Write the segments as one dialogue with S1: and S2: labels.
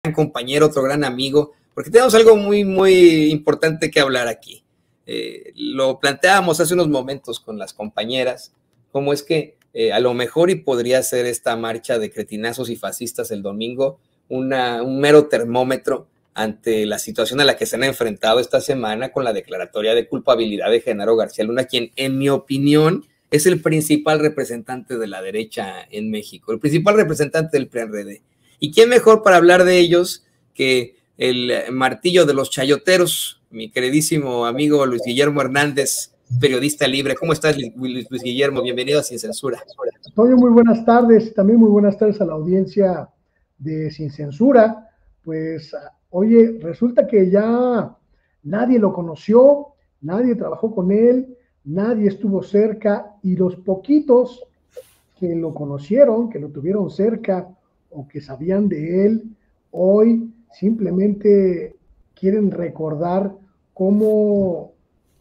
S1: compañero, otro gran amigo, porque tenemos algo muy importante que hablar aquí. Lo planteábamos hace unos momentos con las compañeras, cómo es que a lo mejor y podría ser esta marcha de cretinazos y fascistas el domingo un mero termómetro ante la situación a la que se han enfrentado esta semana con la declaratoria de culpabilidad de Genaro García Luna, quien, en mi opinión, es el principal representante de la derecha en México, el principal representante del PRI-PRD. ¿Y quién mejor para hablar de ellos que el martillo de los chayoteros, mi queridísimo amigo Luis Guillermo Hernández, periodista libre? ¿Cómo estás, Luis Guillermo? Bienvenido a Sin Censura.
S2: Antonio, muy buenas tardes. También muy buenas tardes a la audiencia de Sin Censura. Pues, oye, resulta que ya nadie lo conoció, nadie trabajó con él, nadie estuvo cerca, y los poquitos que lo conocieron, que lo tuvieron cerca o que sabían de él, hoy simplemente quieren recordar cómo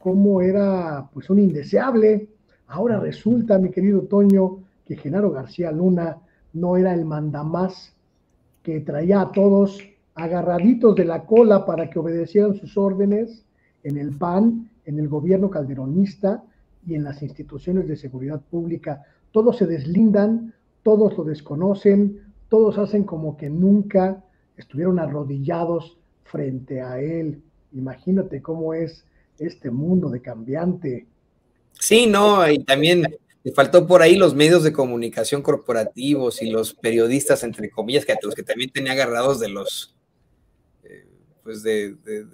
S2: era pues un indeseable. Ahora resulta, mi querido Toño, que Genaro García Luna no era el mandamás que traía a todos agarraditos de la cola para que obedecieran sus órdenes en el PAN, en el gobierno calderonista y en las instituciones de seguridad pública. Todos se deslindan, todos lo desconocen, todos hacen como que nunca estuvieron arrodillados frente a él. Imagínate cómo es este mundo de cambiante.
S1: Sí, no, y también le faltó por ahí los medios de comunicación corporativos y los periodistas, entre comillas, que los que también tenía agarrados de los, pues de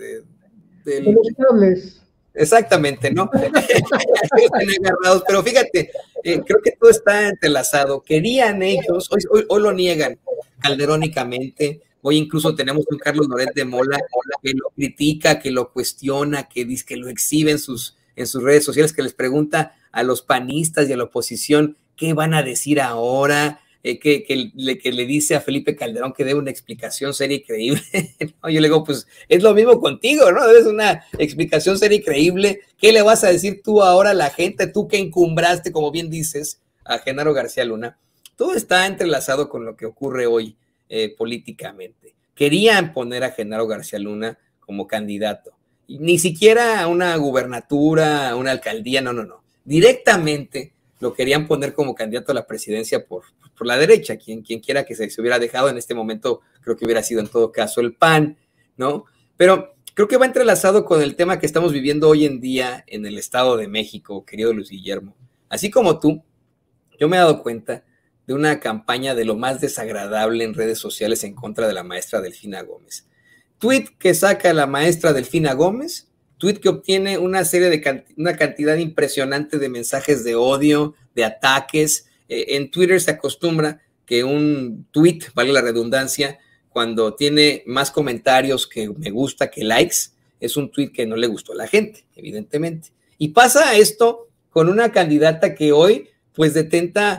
S2: los cables.
S1: Exactamente, ¿no? Tenía agarrados, pero fíjate, creo que todo está entrelazado. Querían ellos, hoy lo niegan calderónicamente. Hoy incluso tenemos un Carlos Loret de Mola que lo critica, que lo cuestiona, que dice que lo exhibe en sus redes sociales, que les pregunta a los panistas y a la oposición qué van a decir ahora, que le dice a Felipe Calderón que dé una explicación seria y creíble. ¿No? Yo le digo, pues es lo mismo contigo, ¿no? Debes una explicación seria y creíble. ¿Qué le vas a decir tú ahora a la gente, tú que encumbraste, como bien dices, a Genaro García Luna? Todo está entrelazado con lo que ocurre hoy políticamente. Querían poner a Genaro García Luna como candidato. Y ni siquiera a una gubernatura, a una alcaldía, no. Directamente lo querían poner como candidato a la presidencia por la derecha, quien quiera que se hubiera dejado en este momento, creo que hubiera sido en todo caso el PAN, ¿no? Pero creo que va entrelazado con el tema que estamos viviendo hoy en día en el Estado de México, querido Luis Guillermo. Así como tú, yo me he dado cuenta de una campaña de lo más desagradable en redes sociales en contra de la maestra Delfina Gómez. Tweet que saca la maestra Delfina Gómez, tweet que obtiene una cantidad impresionante de mensajes de odio, de ataques. En Twitter se acostumbra que un tweet, vale la redundancia, cuando tiene más comentarios que me gusta que likes, es un tweet que no le gustó a la gente, evidentemente. Y pasa esto con una candidata que hoy pues detenta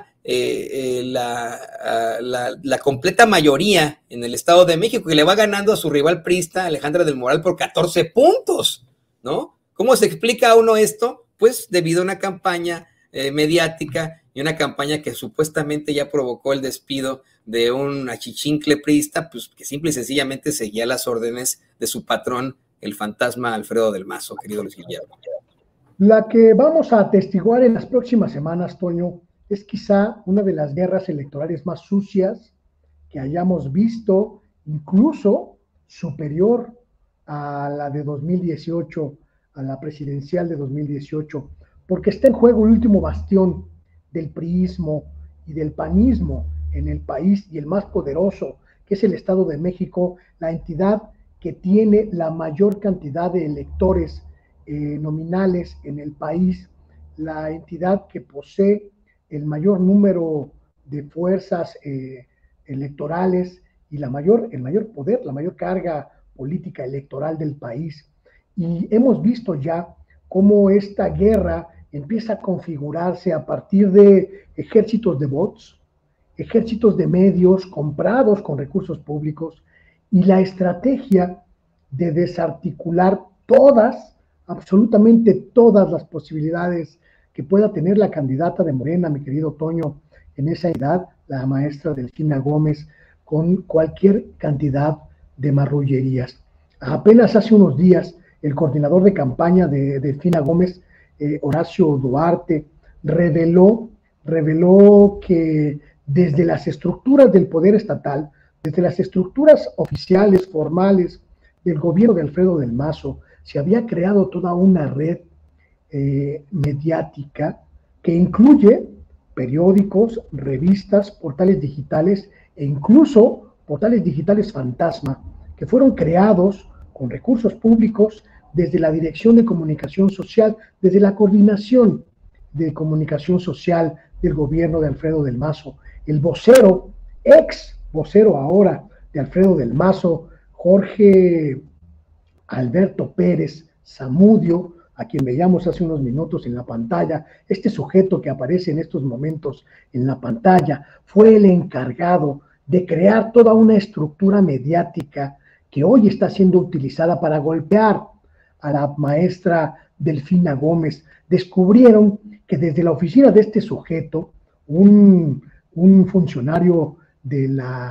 S1: la completa mayoría en el Estado de México, que le va ganando a su rival priista, Alejandra del Moral, por 14 puntos, ¿no? ¿Cómo se explica a uno esto? Pues debido a una campaña mediática y una campaña que supuestamente ya provocó el despido de un achichincle priista, pues que simple y sencillamente seguía las órdenes de su patrón, el fantasma Alfredo del Mazo, querido Luis Guillermo.
S2: La que vamos a atestiguar en las próximas semanas, Toño, es quizá una de las guerras electorales más sucias que hayamos visto, incluso superior a la de 2018, a la presidencial de 2018, porque está en juego el último bastión del priismo y del panismo en el país, y el más poderoso, que es el Estado de México, la entidad que tiene la mayor cantidad de electores nominales en el país, la entidad que posee el mayor número de fuerzas electorales y el mayor poder, la mayor carga política electoral del país. Y hemos visto ya cómo esta guerra empieza a configurarse a partir de ejércitos de bots, ejércitos de medios comprados con recursos públicos, y la estrategia de desarticular absolutamente todas las posibilidades que pueda tener la candidata de Morena, mi querido Toño, en esa edad, la maestra Delfina Gómez, con cualquier cantidad de marrullerías. Apenas hace unos días, el coordinador de campaña de Delfina Gómez, Horacio Duarte, reveló que desde las estructuras del poder estatal, desde las estructuras oficiales, formales del gobierno de Alfredo del Mazo, se había creado toda una red mediática que incluye periódicos, revistas, portales digitales e incluso portales digitales fantasma, que fueron creados con recursos públicos desde la Dirección de Comunicación Social, desde la Coordinación de Comunicación Social del gobierno de Alfredo del Mazo. El vocero, ex vocero ahora de Alfredo del Mazo, Jorge Alberto Pérez Zamudio, a quien veíamos hace unos minutos en la pantalla, este sujeto que aparece en estos momentos en la pantalla, fue el encargado de crear toda una estructura mediática que hoy está siendo utilizada para golpear a la maestra Delfina Gómez. Descubrieron que desde la oficina de este sujeto, un funcionario de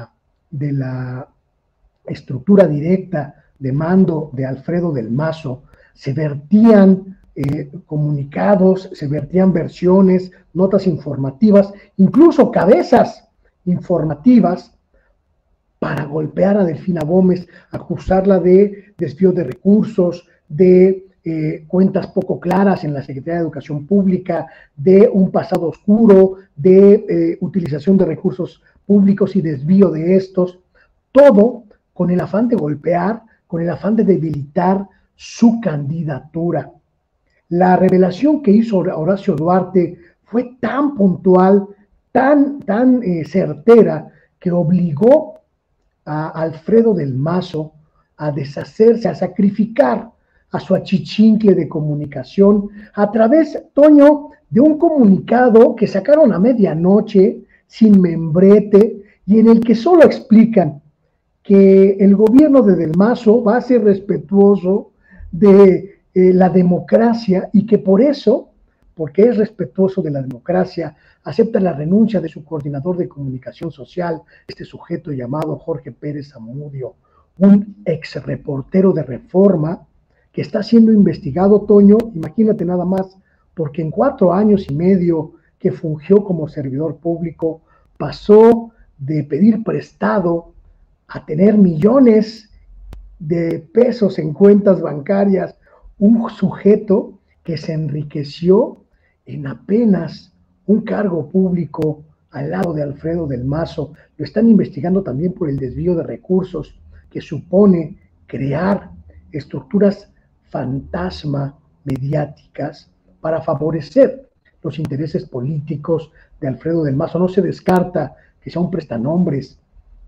S2: la estructura directa de mando de Alfredo del Mazo, se vertían comunicados, se vertían versiones, notas informativas, incluso cabezas informativas para golpear a Delfina Gómez, acusarla de desvío de recursos, de cuentas poco claras en la Secretaría de Educación Pública, de un pasado oscuro, de utilización de recursos públicos y desvío de estos, todo con el afán de golpear, con el afán de debilitar su candidatura. La revelación que hizo Horacio Duarte fue tan puntual, tan certera, que obligó a Alfredo del Mazo a deshacerse, a sacrificar a su achichincle de comunicación a través, Toño, de un comunicado que sacaron a medianoche, sin membrete, y en el que solo explican que el gobierno de Del Mazo va a ser respetuoso de la democracia y que por eso, porque es respetuoso de la democracia, acepta la renuncia de su coordinador de comunicación social, este sujeto llamado Jorge Pérez Zamudio, un ex reportero de Reforma que está siendo investigado, Toño, imagínate nada más, porque en 4 años y medio que fungió como servidor público, pasó de pedir prestado a tener millones de pesos en cuentas bancarias, un sujeto que se enriqueció en apenas un cargo público al lado de Alfredo del Mazo. Lo están investigando también por el desvío de recursos que supone crear estructuras fantasma mediáticas para favorecer los intereses políticos de Alfredo del Mazo. No se descarta que sea un prestanombres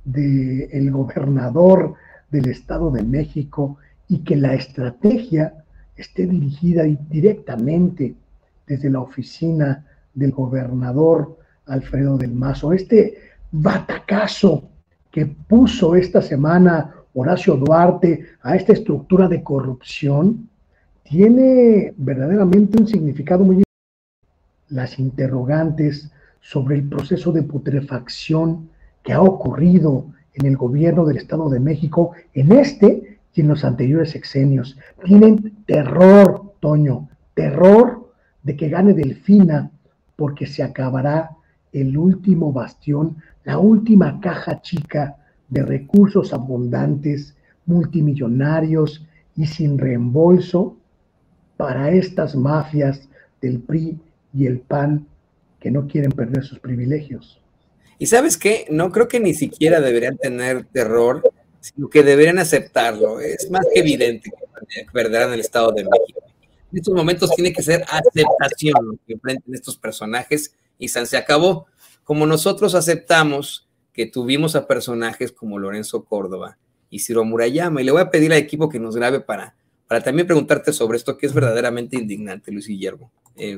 S2: del gobernador del Estado de México y que la estrategia esté dirigida directamente desde la oficina del gobernador Alfredo del Mazo. Este batacazo que puso esta semana Horacio Duarte a esta estructura de corrupción tiene verdaderamente un significado muy importante. Las interrogantes sobre el proceso de putrefacción que ha ocurrido en el gobierno del Estado de México en este y en los anteriores sexenios. Tienen terror, Toño, terror de que gane Delfina, porque se acabará el último bastión, la última caja chica de recursos abundantes, multimillonarios y sin reembolso para estas mafias del PRI y el PAN que no quieren perder sus privilegios.
S1: Y ¿sabes qué? No creo que ni siquiera deberían tener terror, sino que deberían aceptarlo. Es más que evidente que perderán el Estado de México. En estos momentos tiene que ser aceptación lo que enfrenten estos personajes y se acabó. Como nosotros aceptamos que tuvimos a personajes como Lorenzo Córdoba y Ciro Murayama, y le voy a pedir al equipo que nos grabe para también preguntarte sobre esto, que es verdaderamente indignante, Luis Guillermo.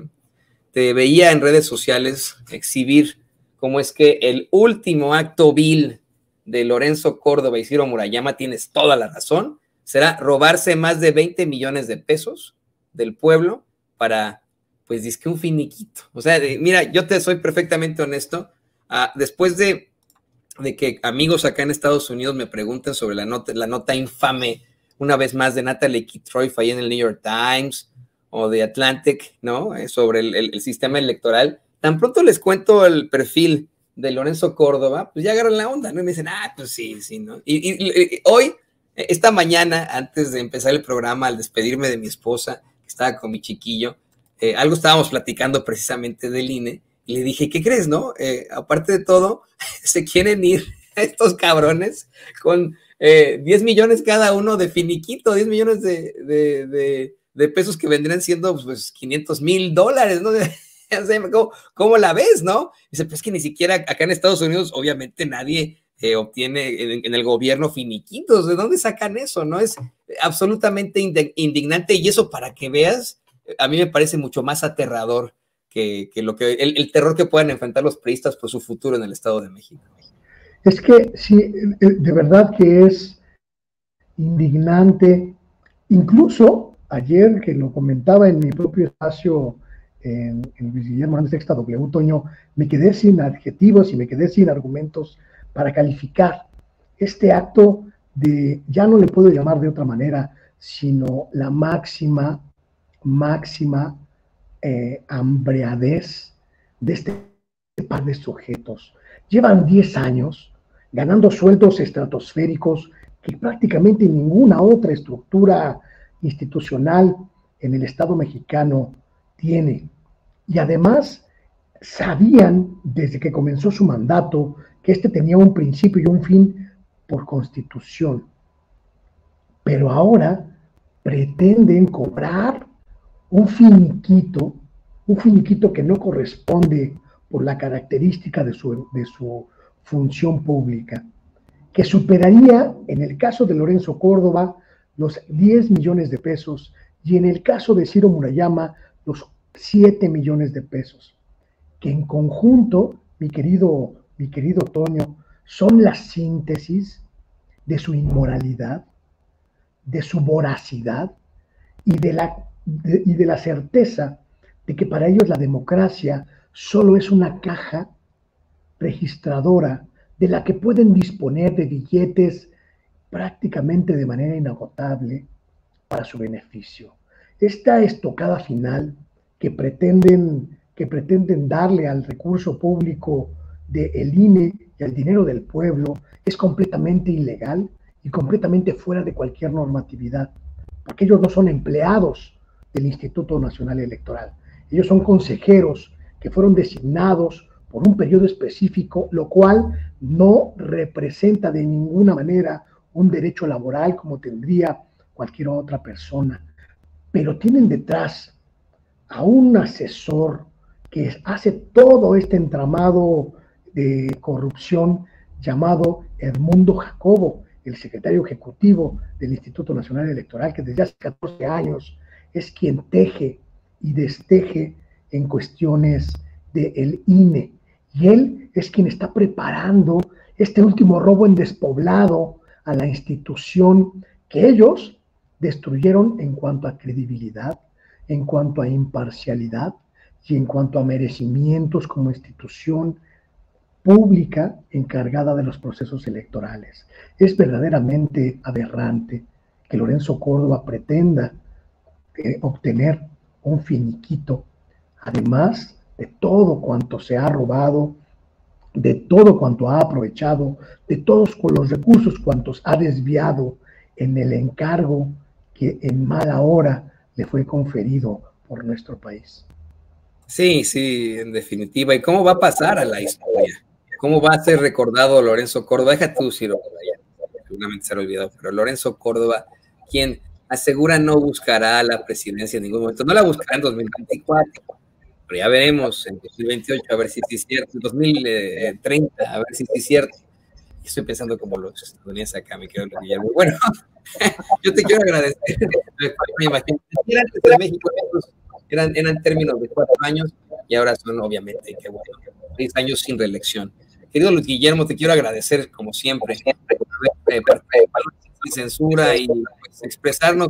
S1: Te veía en redes sociales exhibir cómo es que el último acto vil de Lorenzo Córdoba y Ciro Murayama, tienes toda la razón, será robarse más de 20 millones de pesos del pueblo para, pues, dizque un finiquito. O sea, mira, yo te soy perfectamente honesto, después de de que amigos acá en Estados Unidos me preguntan sobre la nota infame, una vez más, de Natalie Keith-Troy ahí en el New York Times o de Atlantic, ¿no? Sobre el sistema electoral. Tan pronto les cuento el perfil de Lorenzo Córdoba, pues ya agarran la onda, ¿no? Y me dicen, pues sí, ¿no? Y hoy, esta mañana, antes de empezar el programa, al despedirme de mi esposa, que estaba con mi chiquillo, algo estábamos platicando precisamente del INE, y le dije, ¿qué crees, no? Aparte de todo, se quieren ir estos cabrones con 10 millones cada uno de finiquito, 10 millones de pesos que vendrían siendo pues $500,000, ¿no? ¿Cómo la ves, no? Dice, pues que ni siquiera acá en Estados Unidos, obviamente nadie obtiene en el gobierno finiquitos. ¿De dónde sacan eso? No es absolutamente indignante, y eso, para que veas, a mí me parece mucho más aterrador que el terror que puedan enfrentar los priistas por su futuro en el Estado de México.
S2: Es que sí, de verdad que es indignante. Incluso ayer, que lo comentaba en mi propio espacio en Luis Guillermo Hernández Sexta W, Toño, me quedé sin adjetivos y me quedé sin argumentos para calificar este acto de, ya no le puedo llamar de otra manera, sino la máxima hambriadez de este par de sujetos. Llevan 10 años ganando sueldos estratosféricos que prácticamente ninguna otra estructura institucional en el Estado mexicano tiene. Y además sabían desde que comenzó su mandato que este tenía un principio y un fin por constitución. Pero ahora pretenden cobrar un finiquito que no corresponde por la característica de su función pública, que superaría, en el caso de Lorenzo Córdoba, los 10 millones de pesos, y en el caso de Ciro Murayama, los 7 millones de pesos, que en conjunto, mi querido Toño, son la síntesis de su inmoralidad, de su voracidad y de la certeza de que para ellos la democracia solo es una caja registradora de la que pueden disponer de billetes prácticamente de manera inagotable para su beneficio. Esta estocada final que pretenden darle al recurso público del INE y al dinero del pueblo es completamente ilegal y completamente fuera de cualquier normatividad, porque ellos no son empleados del Instituto Nacional Electoral. Ellos son consejeros que fueron designados por un periodo específico, lo cual no representa de ninguna manera un derecho laboral como tendría cualquier otra persona. Pero tienen detrás a un asesor que hace todo este entramado de corrupción llamado Edmundo Jacobo, el secretario ejecutivo del Instituto Nacional Electoral, que desde hace 14 años es quien teje y desteje en cuestiones del INE. Y él es quien está preparando este último robo en despoblado a la institución que ellos destruyeron en cuanto a credibilidad, en cuanto a imparcialidad y en cuanto a merecimientos como institución pública encargada de los procesos electorales. Es verdaderamente aberrante que Lorenzo Córdoba pretenda obtener un finiquito, además de todo cuanto se ha robado, de todo cuanto ha aprovechado, de todos los recursos cuantos ha desviado en el encargo que en mala hora le fue conferido por nuestro país.
S1: Sí, en definitiva. ¿Y cómo va a pasar a la historia? ¿Cómo va a ser recordado Lorenzo Córdoba? Deja tú, Ciro, seguramente se lo olvidó, pero Lorenzo Córdoba, quien asegura no buscará la presidencia en ningún momento, no la buscará en 2024, pero ya veremos en 2028 a ver si es cierto, en 2030 a ver si es cierto. Estoy pensando como los estadounidenses acá, me quedo en Guillermo. Bueno, yo te quiero agradecer. Me imagino que antes de México eran términos de 4 años y ahora son, obviamente, que bueno, 6 años sin reelección. Querido Luis Guillermo, te quiero agradecer, como siempre, por haber participado sin censura y pues, expresarnos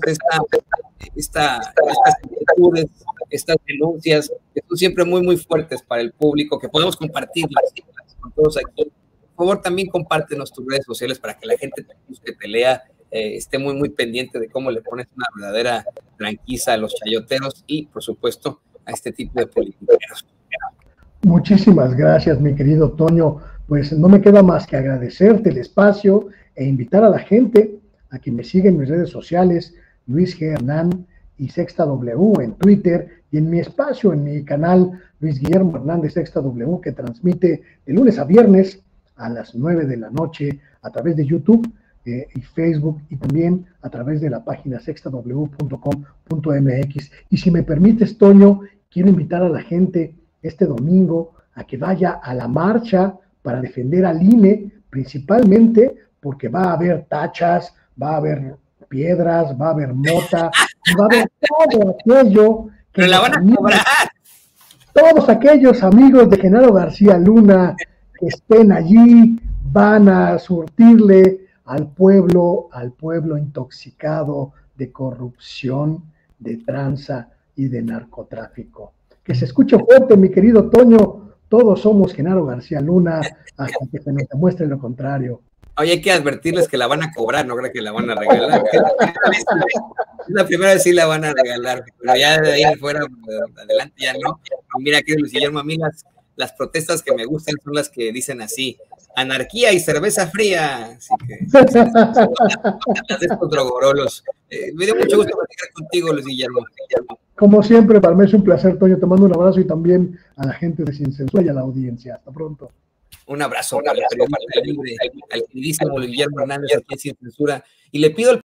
S1: estas inquietudes, estas denuncias, que son siempre muy, muy fuertes para el público, que podemos compartirlas con todos aquí. favor también compártenos tus redes sociales para que la gente te busque, te lea, esté muy pendiente de cómo le pones una verdadera tranquiza a los chayoteros y, por supuesto, a este tipo de politiqueros.
S2: Muchísimas gracias, mi querido Toño. Pues no me queda más que agradecerte el espacio e invitar a la gente a que me siga en mis redes sociales, Luis G. Hernán y Sexta W en Twitter, y en mi espacio, en mi canal Luis Guillermo Hernández Sexta W, que transmite de lunes a viernes a las 9 de la noche a través de YouTube y Facebook, y también a través de la página sextaw.com.mx. Y si me permites, Toño, quiero invitar a la gente este domingo a que vaya a la marcha para defender al INE, principalmente porque va a haber tachas, va a haber piedras, va a haber mota, va a haber todo aquello que
S1: pero la van a cobrar.
S2: Todos aquellos amigos de Genaro García Luna que estén allí van a surtirle al pueblo intoxicado de corrupción, de tranza y de narcotráfico. Que se escuche fuerte, mi querido Toño, todos somos Genaro García Luna hasta que se nos demuestre lo contrario.
S1: Oye, hay que advertirles que la van a cobrar, no creo que la van a regalar. La primera vez sí la van a regalar, pero ya de ahí fuera, adelante ya no. Mira, que Luis Guillermo, a mí las protestas que me gustan son las que dicen así: anarquía y cerveza fría. Así que las de estos drogorolos. Me dio mucho gusto platicar contigo, Luis Guillermo.
S2: Como siempre, para mí es un placer, Toño. Te mando un abrazo y también a la gente de Sin Censura y a la audiencia. Hasta pronto.
S1: Un abrazo para el periodista libre, al queridísimo Luis Guillermo Hernández aquí en Sin Censura. Y le pido al